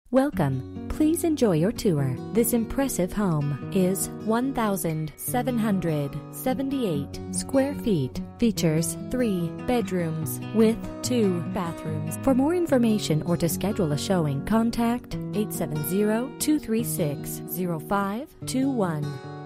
Welcome. Please enjoy your tour. This impressive home is 1,778 square feet. Features 3 bedrooms with 2 bathrooms. For more information or to schedule a showing, contact 870-236-0521.